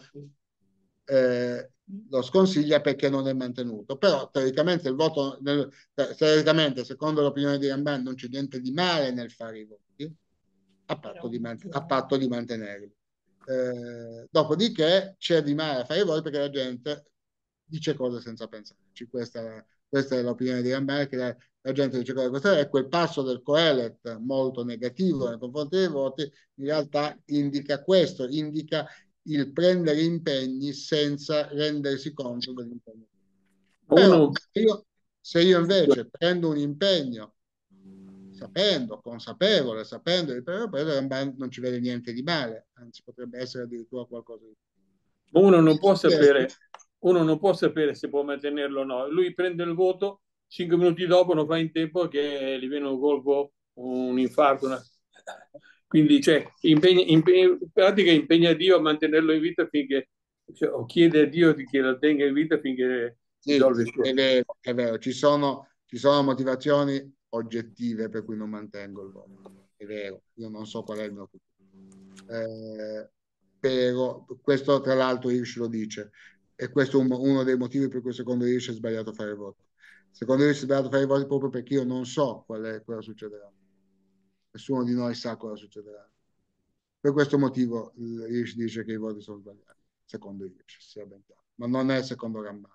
eh, lo sconsiglia perché non è mantenuto, però teoricamente il voto, nel, teoricamente secondo l'opinione di Ramban non c'è niente di male nel fare i voti, a patto di, man- a patto di mantenerli. Eh, dopodiché c'è di male a fare i voti perché la gente dice cose senza pensarci. Questa, questa è l'opinione di Ramban, che la, la gente dice cose senza pensarci, e quel passo del Coelet molto negativo nei confronti dei voti in realtà indica questo, indica il prendere impegni senza rendersi conto dell'impegno. Però Uno, se io, se io invece prendo un impegno sapendo, consapevole, sapendo di prendere, non ci vede niente di male, anzi potrebbe essere addirittura qualcosa di uno non può sapere, uno non può sapere se può mantenerlo o no. Lui prende il voto, cinque minuti dopo non fa in tempo che gli viene un colpo, un infarto. Una... Quindi, cioè, impegna, impegna, in pratica impegna Dio a mantenerlo in vita finché, cioè, o chiede a Dio che lo tenga in vita finché Sì, risolve il suo. è vero, è vero. Ci sono, ci sono motivazioni oggettive per cui non mantengo il voto. È vero, io non so qual è il mio futuro. Eh, però questo tra l'altro Hirsch lo dice, e questo è un, uno dei motivi per cui secondo Hirsch è sbagliato fare il voto. Secondo Hirsch è sbagliato fare i voti proprio perché io non so qual è, cosa succederà. Nessuno di noi sa cosa succederà. Per questo motivo Hirsch dice che i voti sono sbagliati, secondo Hirsch, sia ben chiaro. Ma non è secondo Ramban.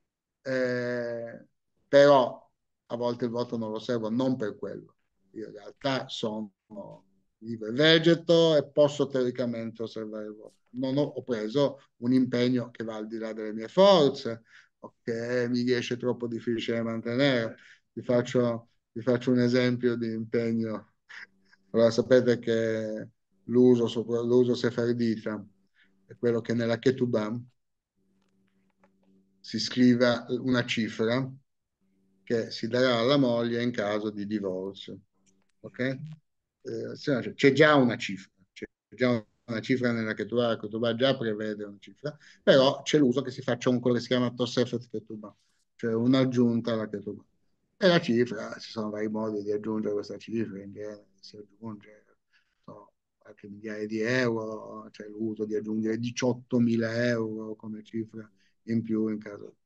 Eh, però a volte il voto non lo osservo non per quello. Io in realtà sono vivo e vegeto e posso teoricamente osservare il voto. Non ho, ho preso un impegno che va al di là delle mie forze, o che mi riesce troppo difficile mantenere. Vi faccio, vi faccio un esempio di impegno. Allora, sapete che l'uso l'uso sefardita è quello che nella Ketubah si scriva una cifra che si darà alla moglie in caso di divorzio. Ok? Eh, c'è già una cifra, c'è già una cifra nella Ketubah, la Ketubah già prevede una cifra, però c'è l'uso che si faccia un quello che si chiama Tosefet Ketubah, cioè un'aggiunta alla Ketubah. E la cifra, ci sono vari modi di aggiungere questa cifra, in genere si aggiunge so, qualche migliaia di euro, c'è l'uso di aggiungere diciottomila euro come cifra in più in caso di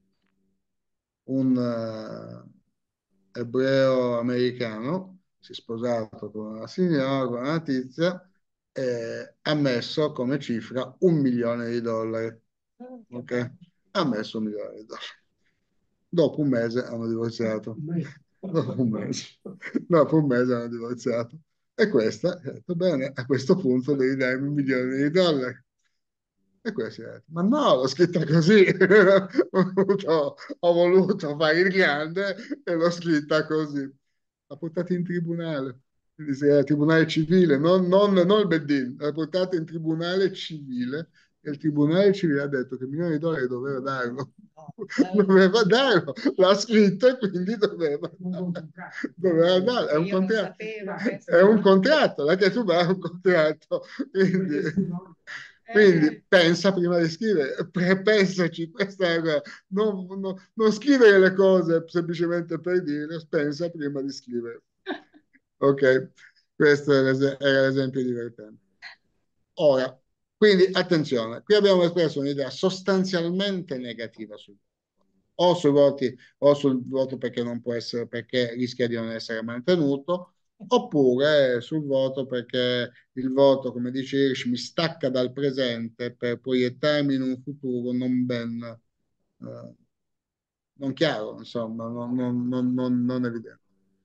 un uh, ebreo americano si è sposato con una signora, con una tizia, e ha messo come cifra un milione di dollari. Ok? Ha messo un milione di dollari. Dopo un mese hanno divorziato. Dopo un mese. Dopo un mese hanno divorziato. E questa ha detto, bene, a questo punto devi darmi un milione di dollari. E questo ha detto, ma no, l'ho scritta così. ho, voluto, ho voluto fare il grande e l'ho scritta così. L'ha portata in tribunale. Quindi se era tribunale civile, non, non, non il Beddin, l'ha portata in tribunale civile e il tribunale civile ha detto che milioni di dollari doveva darlo. Doveva darlo, l'ha scritto e quindi doveva, doveva darlo. È un contratto. È un contratto, la Ketubah è un contratto. Quindi, quindi pensa prima di scrivere, pensaci, questa è una, non, non, non scrivere le cose semplicemente per dire, pensa prima di scrivere. Ok, questo era l'esempio divertente. Ora, quindi attenzione, qui abbiamo espresso un'idea sostanzialmente negativa sul o sui voti o sul voto perché non può essere, perché rischia di non essere mantenuto, oppure sul voto perché il voto, come dice Hirsch, mi stacca dal presente per proiettarmi in un futuro non ben eh, non chiaro, insomma, non, non, non, non, non evidente.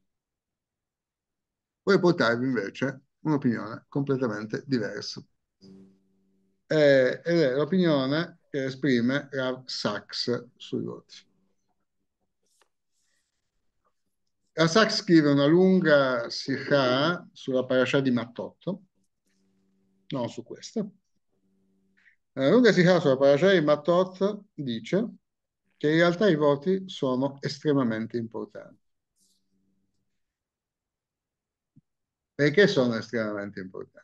Voglio portarvi invece un'opinione completamente diversa. Eh, ed è l'opinione che esprime Rav Sachs sui voti. Rav Sachs scrive una lunga sikha sulla parasha di Matot, non su questa. Una lunga sikha sulla parasha di Matot dice che in realtà i voti sono estremamente importanti. Perché sono estremamente importanti?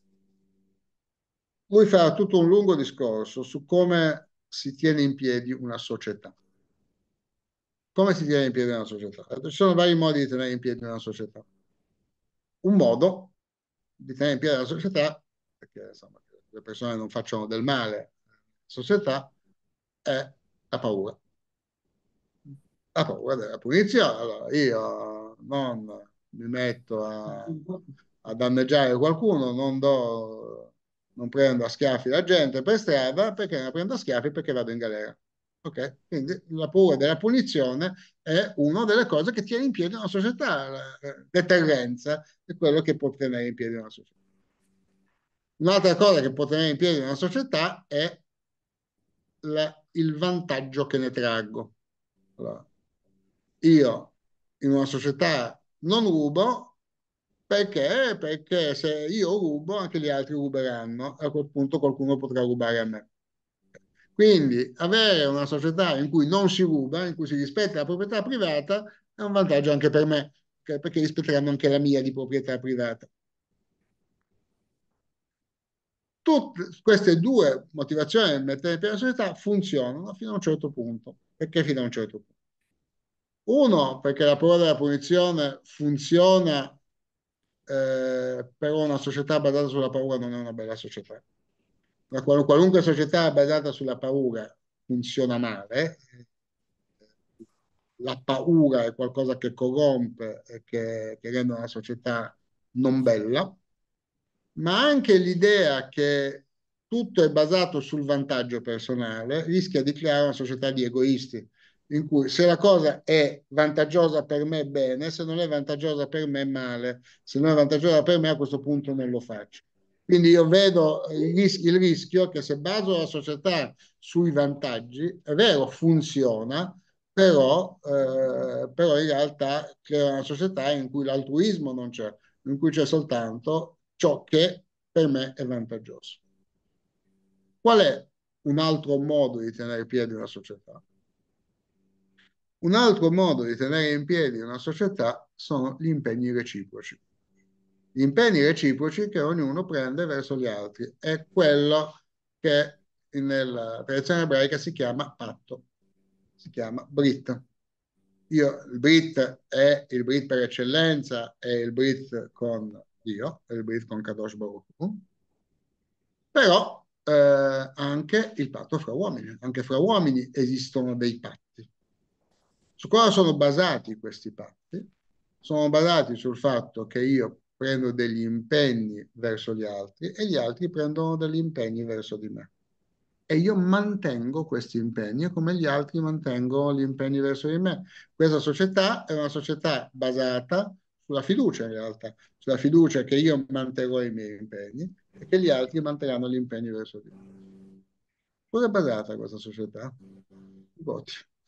Lui fa tutto un lungo discorso su come si tiene in piedi una società. Come si tiene in piedi una società? Ci sono vari modi di tenere in piedi una società. Un modo di tenere in piedi una società, perché insomma, le persone non facciano del male alla società, è la paura. La paura della punizione. Allora, io non mi metto a, a danneggiare qualcuno, non do, non prendo a schiaffi la gente per strada, perché non la prendo a schiaffi perché vado in galera. Ok? Quindi la paura della punizione è una delle cose che tiene in piedi una società. La deterrenza è quello che può tenere in piedi una società. Un'altra cosa che può tenere in piedi una società è la, il vantaggio che ne traggo. Allora, io in una società non rubo perché? Perché se io rubo anche gli altri ruberanno, a quel punto qualcuno potrà rubare a me. Quindi avere una società in cui non si ruba, in cui si rispetta la proprietà privata, è un vantaggio anche per me, perché rispetteranno anche la mia di proprietà privata. Tutte queste due motivazioni del mettere in piedi la società funzionano fino a un certo punto. Perché fino a un certo punto? Uno, perché la paura della punizione funziona, eh, però una società basata sulla paura non è una bella società. La qual qualunque società basata sulla paura funziona male. La paura è qualcosa che corrompe e che, che rende una società non bella, ma anche l'idea che tutto è basato sul vantaggio personale rischia di creare una società di egoisti, in cui se la cosa è vantaggiosa per me, bene, se non è vantaggiosa per me, male, se non è vantaggiosa per me, a questo punto non lo faccio. Quindi io vedo il, ris il rischio che se baso la società sui vantaggi, è vero, funziona, però, eh, però in realtà crea una società in cui l'altruismo non c'è, in cui c'è soltanto ciò che per me è vantaggioso. Qual è un altro modo di tenere in piedi una società? Un altro modo di tenere in piedi una società sono gli impegni reciproci. Gli impegni reciproci che ognuno prende verso gli altri. È quello che nella tradizione ebraica si chiama patto, si chiama Brit. Io, il Brit è il Brit per eccellenza, è il Brit con Dio, è il Brit con Kadosh Baruch Hu, però eh, anche il patto fra uomini, anche fra uomini esistono dei patti. Su cosa sono basati questi patti? Sono basati sul fatto che io prendo degli impegni verso gli altri e gli altri prendono degli impegni verso di me. E io mantengo questi impegni come gli altri mantengono gli impegni verso di me. Questa società è una società basata sulla fiducia in realtà, sulla fiducia che io manterrò i miei impegni e che gli altri manterranno gli impegni verso di me. Cosa è basata questa società? I voti.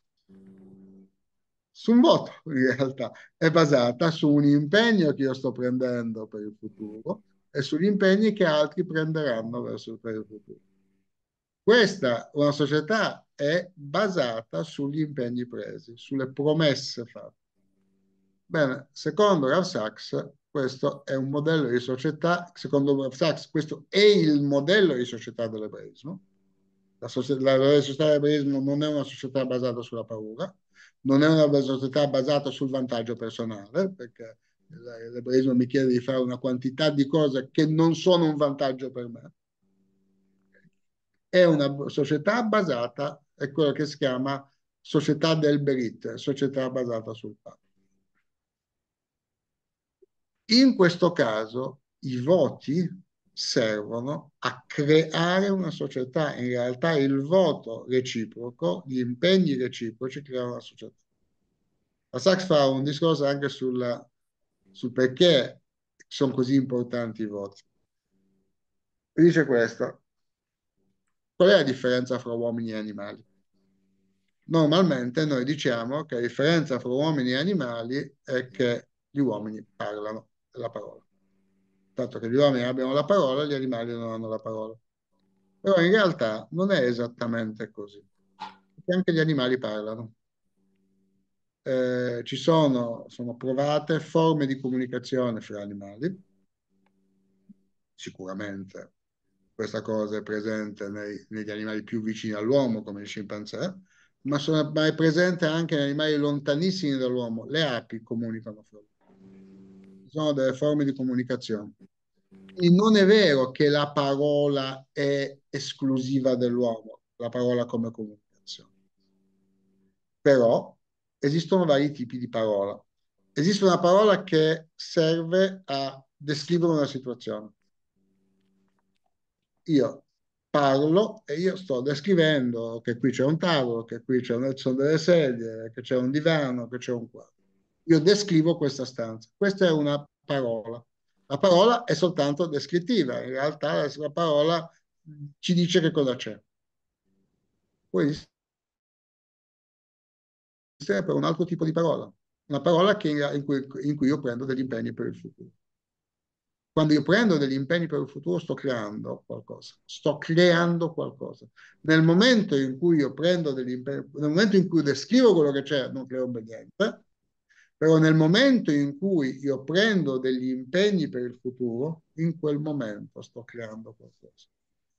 Su un voto, in realtà, è basata su un impegno che io sto prendendo per il futuro e sugli impegni che altri prenderanno verso per il futuro. Questa, una società, è basata sugli impegni presi, sulle promesse fatte. Bene, secondo Rav Sachs, questo è un modello di società, secondo Rav Sachs, questo è il modello di società dell'ebraismo. La società, la società dell'ebraismo non è una società basata sulla paura, non è una società basata sul vantaggio personale, perché l'ebraismo mi chiede di fare una quantità di cose che non sono un vantaggio per me. È una società basata, è quello che si chiama società del Berit, società basata sul patto. In questo caso i voti servono a creare una società. In realtà il voto reciproco, gli impegni reciproci creano una società. La Sachs fa un discorso anche sulla, sul perché sono così importanti i voti. Dice questo: qual è la differenza fra uomini e animali? Normalmente noi diciamo che la differenza fra uomini e animali è che gli uomini parlano la parola. Il fatto che gli uomini abbiano la parola, gli animali non hanno la parola. Però in realtà non è esattamente così, perché anche gli animali parlano. Eh, ci sono, sono provate forme di comunicazione fra animali. Sicuramente questa cosa è presente nei, negli animali più vicini all'uomo, come il scimpanzé, ma, sono, ma è presente anche negli animali lontanissimi dall'uomo. Le api comunicano fra loro. Ci sono delle forme di comunicazione. Quindi non è vero che la parola è esclusiva dell'uomo, la parola come comunicazione. Però esistono vari tipi di parola. Esiste una parola che serve a descrivere una situazione. Io parlo e io sto descrivendo che qui c'è un tavolo, che qui c'è un, ci sono delle sedie, che c'è un divano, che c'è un quadro. Io descrivo questa stanza. Questa è una parola. La parola è soltanto descrittiva. In realtà la parola ci dice che cosa c'è. Poi esiste per un altro tipo di parola. Una parola che in, cui, in cui io prendo degli impegni per il futuro. Quando io prendo degli impegni per il futuro sto creando qualcosa, sto creando qualcosa. Nel momento in cui io prendo degli impegni, nel momento in cui descrivo quello che c'è, non creo ben niente, però nel momento in cui io prendo degli impegni per il futuro, in quel momento sto creando qualcosa.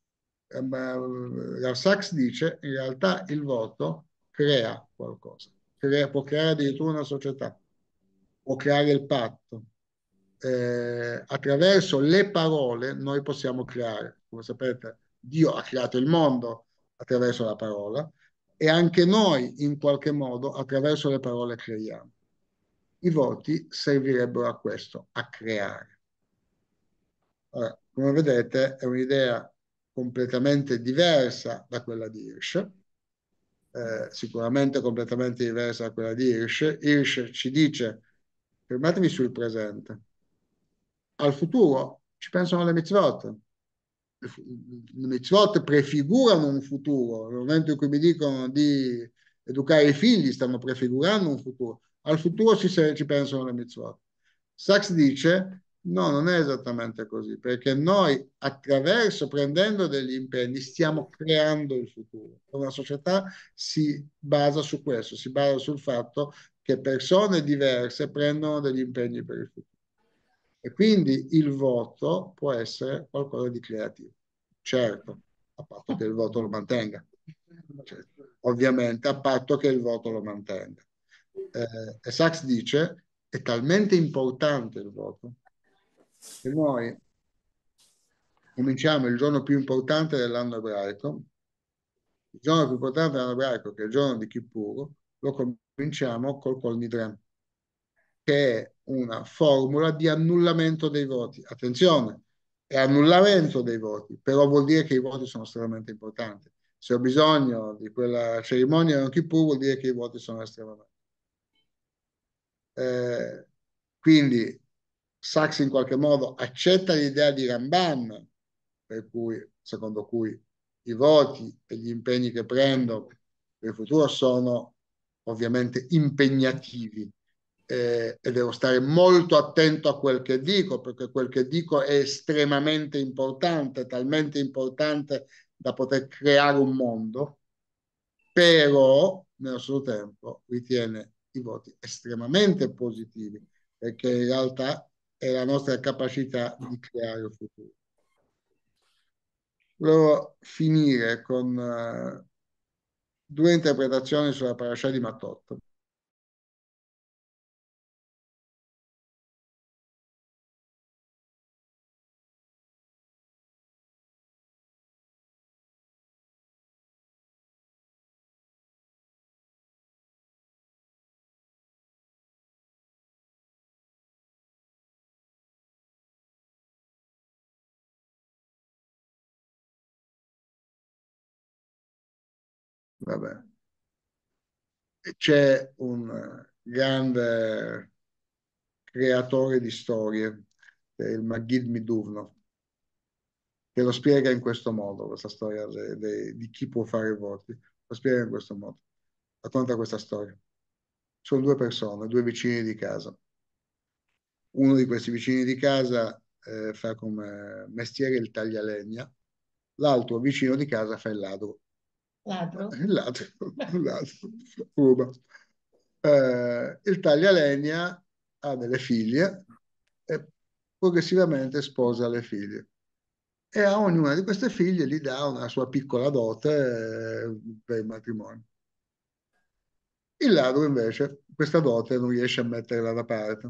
La Sachs dice, in realtà il voto crea qualcosa, crea, può creare addirittura una società, può creare il patto. Eh, attraverso le parole noi possiamo creare. Come sapete, Dio ha creato il mondo attraverso la parola e anche noi in qualche modo attraverso le parole creiamo. I voti servirebbero a questo, a creare. Allora, come vedete è un'idea completamente diversa da quella di Hirsch, eh, sicuramente completamente diversa da quella di Hirsch. Hirsch ci dice, fermatevi sul presente. Al futuro ci pensano le mitzvot. le mitzvot prefigurano un futuro. Nel momento in cui mi dicono di educare i figli, stanno prefigurando un futuro. Al futuro ci, ci pensano le mitzvot. Sachs dice, no, non è esattamente così, perché noi attraverso, prendendo degli impegni, stiamo creando il futuro. Una società si basa su questo, si basa sul fatto che persone diverse prendono degli impegni per il futuro. E quindi il voto può essere qualcosa di creativo. Certo, a patto che il voto lo mantenga. Cioè, ovviamente, a patto che il voto lo mantenga. Eh, e Sachs dice, è talmente importante il voto che noi cominciamo il giorno più importante dell'anno ebraico, il giorno più importante dell'anno ebraico, che è il giorno di Kippur, lo cominciamo col Kol Nidre, che è una formula di annullamento dei voti. Attenzione, è annullamento dei voti, però vuol dire che i voti sono estremamente importanti. Se ho bisogno di quella cerimonia di Yom Kippur, vuol dire che i voti sono estremamente eh, quindi Sachs in qualche modo accetta l'idea di Ramban, per cui, secondo cui i voti e gli impegni che prendo per il futuro sono ovviamente impegnativi eh, e devo stare molto attento a quel che dico, perché quel che dico è estremamente importante, talmente importante da poter creare un mondo, però nello stesso tempo ritiene i voti estremamente positivi, perché in realtà è la nostra capacità di creare il futuro. Volevo finire con uh, due interpretazioni sulla parasha di Matot. Vabbè. C'è un grande creatore di storie, che è il Maggid Miduvno, che lo spiega in questo modo, questa storia de, de, di chi può fare i voti. Lo spiega in questo modo. Racconta questa storia. Sono due persone, due vicini di casa. Uno di questi vicini di casa eh, fa come mestiere il taglialegna, l'altro vicino di casa fa il ladro. Ladro? Il ladro, il ladro, ruba. Eh, il taglialegna ha delle figlie e progressivamente sposa le figlie. E a ognuna di queste figlie gli dà una sua piccola dote eh, per il matrimonio. Il ladro invece questa dote non riesce a metterla da parte.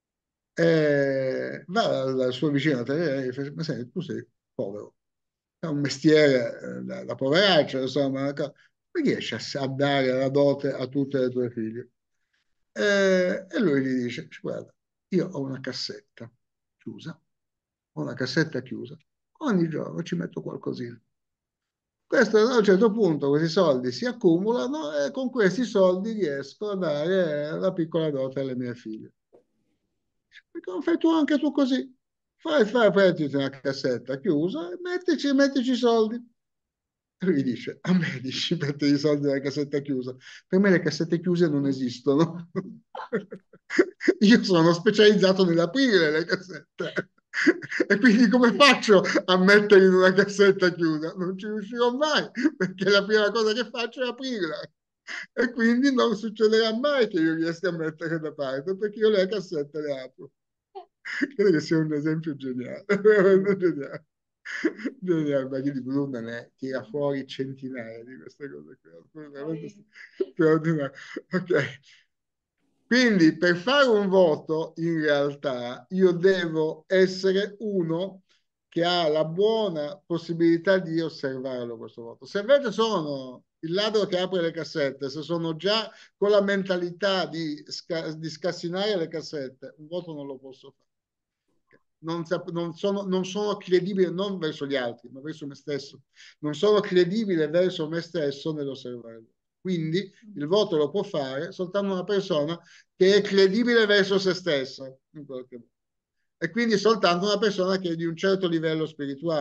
E va dal, dal suo vicino e gli fa, ma senti, tu sei povero, è un mestiere eh, da, da poveraccio, insomma, come riesci a, a dare la dote a tutte le tue figlie? E, e lui gli dice, guarda, io ho una cassetta chiusa, ho una cassetta chiusa, ogni giorno ci metto qualcosina. Questo, a un certo punto questi soldi si accumulano e con questi soldi riesco a dare la piccola dote alle mie figlie. Perché non fai tu anche tu così? Fai, fai, prenditi una cassetta chiusa e mettici, mettici i soldi. E lui dice, a me dici mettere i soldi nella cassetta chiusa? Per me le cassette chiuse non esistono. Io sono specializzato nell'aprire le cassette. E quindi come faccio a mettere in una cassetta chiusa? Non ci riuscirò mai, perché la prima cosa che faccio è aprirla. E quindi non succederà mai che io riesca a mettere da parte, perché io le cassette le apro. Credo che sia un esempio geniale, veramente geniale. Geniale, Maria di Bruna ne tira fuori centinaia di queste cose qui, veramente straordinario. Ok. Quindi per fare un voto, in realtà, io devo essere uno che ha la buona possibilità di osservarlo questo voto. Se invece sono il ladro che apre le cassette, se sono già con la mentalità di, sca di scassinare le cassette, un voto non lo posso fare. Non, non, sono, non sono credibile non verso gli altri, ma verso me stesso. Non sono credibile verso me stesso nell'osservarlo. Quindi il voto lo può fare soltanto una persona che è credibile verso se stessa, in qualche modo. E quindi soltanto una persona che è di un certo livello spirituale.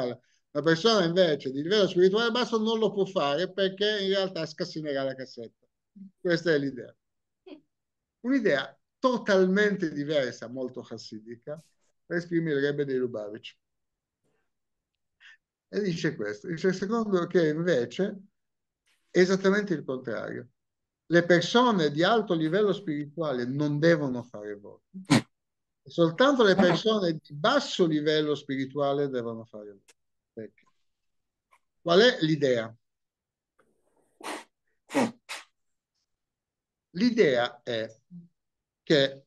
La persona invece di livello spirituale basso non lo può fare perché in realtà scassinerà la cassetta. Questa è l'idea. Un'idea totalmente diversa, molto chassidica, la esprime il Rebbe dei Lubavitch. E dice questo, dice secondo che invece è esattamente il contrario. Le persone di alto livello spirituale non devono fare voti. Soltanto le persone di basso livello spirituale devono fare voti. Perché? Qual è l'idea? L'idea è che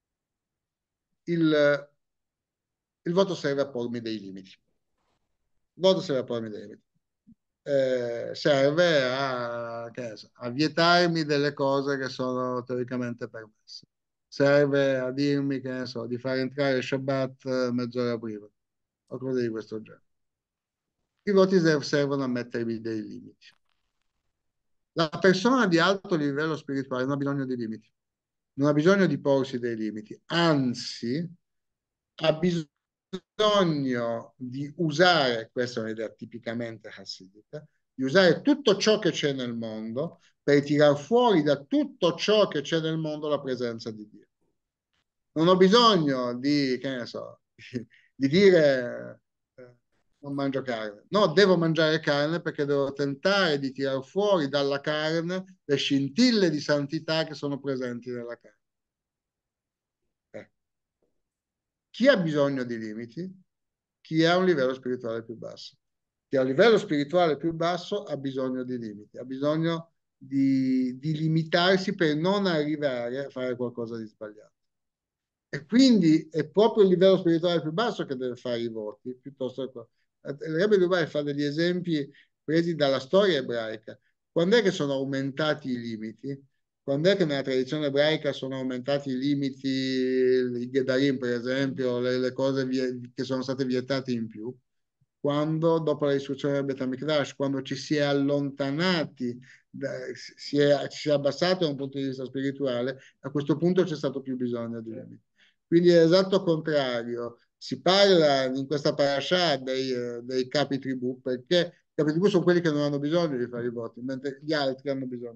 il, il voto serve a pormi dei limiti. Il voto serve a pormi dei limiti. Eh, serve a, che so, a vietarmi delle cose che sono teoricamente permesse. Serve a dirmi, che ne so, di far entrare Shabbat mezz'ora prima o cose di questo genere. I voti servono a mettermi dei limiti. La persona di alto livello spirituale non ha bisogno di limiti, non ha bisogno di porsi dei limiti, anzi ha bisogno di usare, questa è un'idea tipicamente hassidica, di usare tutto ciò che c'è nel mondo per tirar fuori da tutto ciò che c'è nel mondo la presenza di Dio. Non ho bisogno di, che ne so, di, di dire eh, non mangio carne. No, devo mangiare carne perché devo tentare di tirar fuori dalla carne le scintille di santità che sono presenti nella carne. Eh. Chi ha bisogno di limiti? Chi ha un livello spirituale più basso. Chi ha un livello spirituale più basso ha bisogno di limiti, ha bisogno di, di limitarsi per non arrivare a fare qualcosa di sbagliato. E quindi è proprio il livello spirituale più basso che deve fare i voti, piuttosto che... Il Rebbe Lubai fa degli esempi presi dalla storia ebraica. Quando è che sono aumentati i limiti? Quando è che nella tradizione ebraica sono aumentati i limiti, i Gedarim per esempio, le, le cose che sono state vietate in più? Quando, dopo la distruzione del Bet HaMikdash, quando ci si è allontanati, si è, si è abbassato da un punto di vista spirituale, a questo punto c'è stato più bisogno di limiti. Quindi è l'esatto contrario. Si parla in questa parasha dei, dei capi tribù, perché i capi tribù sono quelli che non hanno bisogno di fare i voti, mentre gli altri hanno bisogno.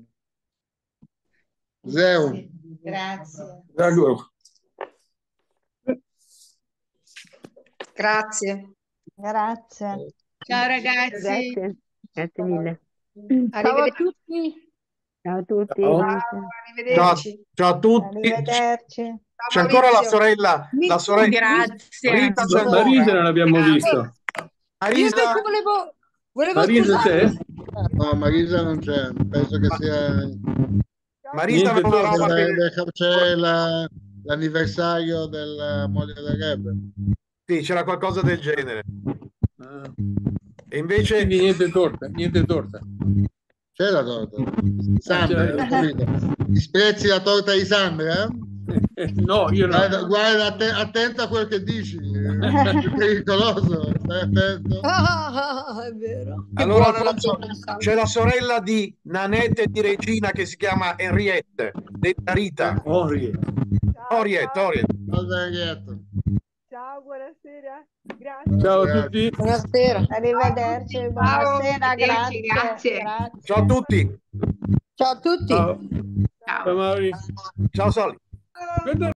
Zero. Grazie. Grazie. Grazie. Ciao ragazzi. Grazie, grazie mille. Ciao a tutti. Ciao a tutti. Ciao. Grazie. Arrivederci. Ciao a tutti. Arrivederci. C'è ancora la sorella, la sorella. Grazie. Rita c'è ancora. Marisa non l'abbiamo visto. Io Marisa, invece volevo, volevo Marisa c'è? scusarmi. No, Marisa non c'è, penso che sia... Marisa Niente non avrà tocca. fatto- C'è la- l'anniversario della moglie del Rebbe. Sì, c'era qualcosa del genere. Ah. E invece Quindi niente torta, niente torta. C'è la torta. Sandra, Ah, ho capito. Disprezzi la torta di Sandra? No, io no. Guarda, guarda atte- attento a quel che dici, è pericoloso, stai attento. Ah, è vero. Che allora buona la faccio- torta. c'è la sorella di Nanette e di Regina che si chiama Henriette, detta Rita. Henriette. Henriette, Henriette. Cosa hai detto? Ciao, buonasera. Grazie. Ciao a tutti. Buonasera. Arrivederci, buonasera, arrivederci, grazie. grazie. grazie. Ciao a tutti. Ciao a tutti. Ciao. Ciao. Ciao Mauri. Ciao Soli. Guarda-